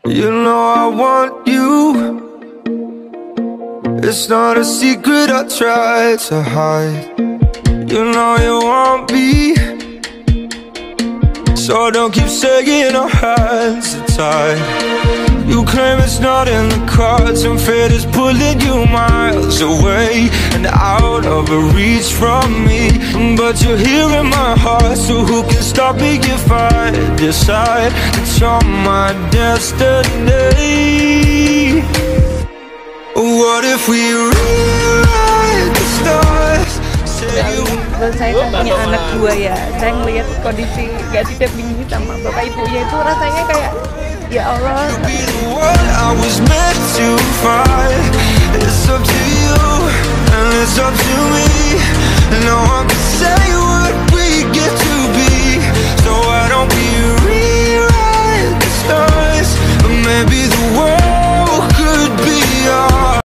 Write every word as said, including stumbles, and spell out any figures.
You know I want you. It's not a secret I try to hide. You know you want me, so don't keep saying our hands are tied. You claim it's not in the cards, and fate is pulling you miles away and out of reach from me. But you're here in my heart, so who can stop me if I decide that you're my destiny? What if we rewrite the stars? Menurut saya kan punya anak dua ya, saya ngelihat kondisi gak didampingi sama bapak ibunya itu rasanya kayak ya Allah. I was meant to find. It's up to you and it's up to me. No one can say